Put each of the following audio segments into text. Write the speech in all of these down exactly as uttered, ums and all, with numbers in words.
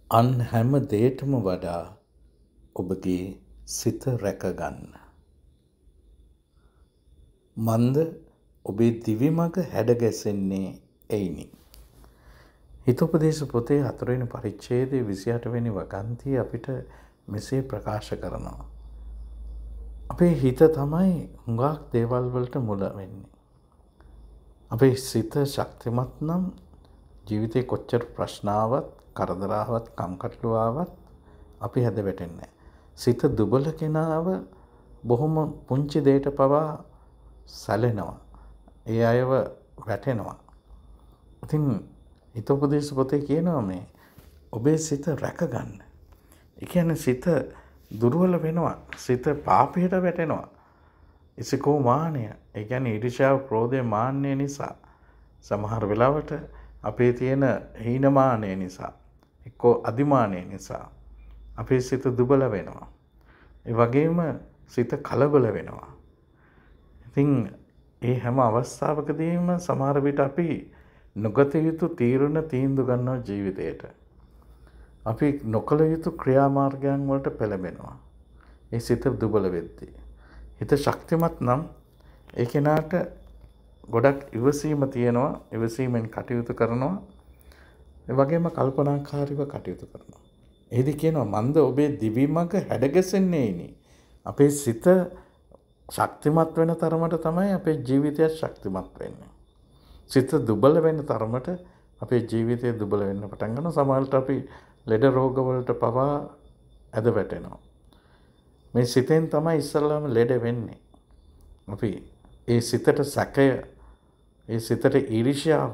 අන් හැම දෙයකටම වඩා ඔබගේ සිත රැකගන්න. මන්ද ඔබේ දිවිමග හැඩගැසෙන්නේ එයිනි. හිතෝපදේශ පොතේ හතරවෙනි පරිච්ඡේදයේ විසිඅට වෙනි වගන්තිය අපිට මෙසේ ප්‍රකාශ කරනවා. අපේ හිත තමයි හුඟක් දේවල් වලට මුල වෙන්නේ. අපේ සිත ශක්තිමත් නම් ජීවිතේ කොච්චර ප්‍රශ්න ආවත්, කරදර ආවත්, කම්කටොළු ආවත් අපි හැද වැටෙන්නේ නැහැ. සිත දුබල කෙනාව බොහොම පුංචි දෙයකට පවා සැලෙනවා. ඒ අයව වැටෙනවා. ඉතින් හිතෝපදේශ පොතේ කියනවා මේ ඔබේ සිත රැකගන්න. ඒ කියන්නේ සිත දුර්වල වෙනවා. සිත පාපයට වැටෙනවා. ඉසිකෝ මානය. ඒ කියන්නේ ඊර්ෂ්‍යාව, ක්‍රෝධය, මාන්නය නිසා සමහර වෙලාවට අපේ තියෙන හීනමානය නිසා, එක්කෝ අදිමානය නිසා අපේ සිත දුබල වෙනවා. ඒ වගේම සිත කලබල වෙනවා. ඉතින් ඒ හැම අවස්ථාවකදීම සමහර විට අපි නොගත යුතු තීරණ තීන්දුව ගන්නවා ජීවිතේට. අපි නොකළ යුතු ක්‍රියාමාර්ගයන් වලට පෙළඹෙනවා. ඒ සිත දුබල වෙද්දී. හිත ශක්තිමත් නම් ඒ කෙනාට ගොඩක් ඉවසීම තියෙනවා. ඉවසීමෙන් කටයුතු කරනවා. ඒ වගේම කල්පනාකාරීව කටයුතු කරනවා. එහිදී කියනවා මන්ද ඔබේ දිවිමග හැඩගැසෙන්නේයිනි. අපේ සිත ශක්තිමත් වෙන තරමට තමයි අපේ ජීවිතය ශක්තිමත් වෙන්නේ. සිත දුබල වෙන තරමට අපේ ජීවිතය දුබල වෙන්න පටන් ගන්නවා. සමහරවිට අපි ලෙඩ රෝග වලට පවා ඇද වැටෙනවා. මේ සිතෙන් තමයි ඉස්සල්ලාම ලෙඩ වෙන්නේ. අපි ඒ සිතට සැකය, ඒ සිතට ඊර්ෂ්‍යාව,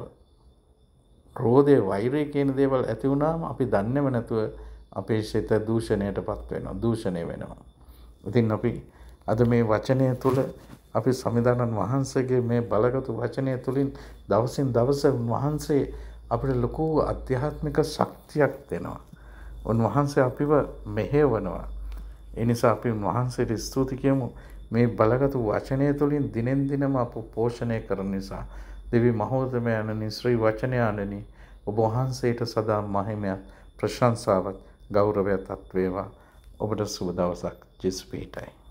ක්‍රෝධය, වෛරය කියන දේවල් ඇති වුණාම අපි දන්නේම නැතුව අපේ සිත දූෂණයටපත් වෙනවා, දූෂණය වෙනවා. ඉතින් අපි අද මේ වචනය තුළ අපි සමිදානන් වහන්සේගේ මේ බලගත් වචනය තුළින් දවසින් දවස උන්වහන්සේ අපිට ලොකු අධ්‍යාත්මික ශක්තියක් දෙනවා. උන්වහන්සේ අපිව මෙහෙවනවා. ඒ නිසා අපි උන්වහන්සේට ස්තුති කියමු. මේ බලගත් වචනය තුළින් දිනෙන් දිනම අප පෝෂණය කරන නිසා දෙවි මහෝදමයන්නි ශ්‍රී වචනයන්නි ඔබ වහන්සේට සදා මහිමයත්, ප්‍රශංසාවත්, ගෞරවයත් අත් වේවා. ඔබට සුබ දවසක්. ජෙසුස් පිහිටයි.